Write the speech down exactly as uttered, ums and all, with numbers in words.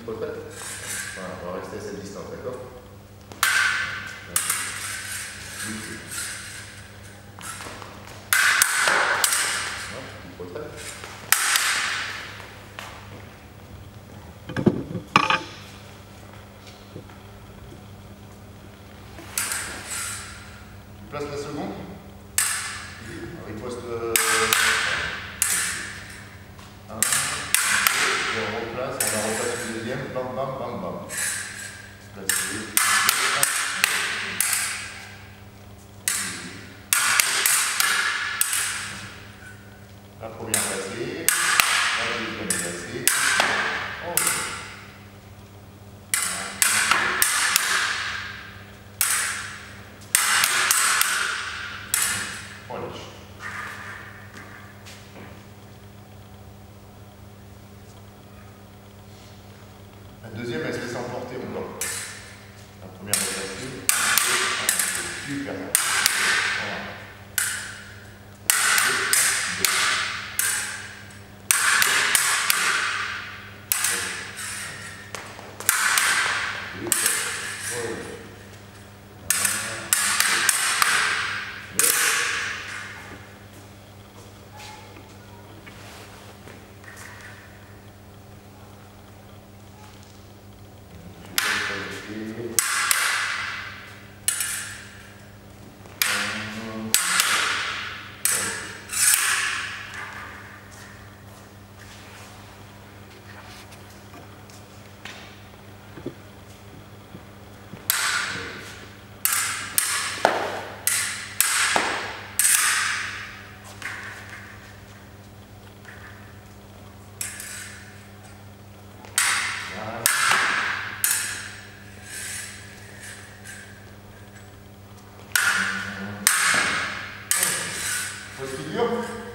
petite retraite. Voilà, on va rester à cette distance, d'accord? Petite retraite. Tu places la seconde. Riposte. Un. Et on replace, on la repasse le deuxième. Bam, bam, bam, bam. Placé. La première placée, la deuxième placée. Oh. Relâche. La deuxième, elle se laisse emporter encore. La première est placée. Super. Voilà. Faut qu'il dure.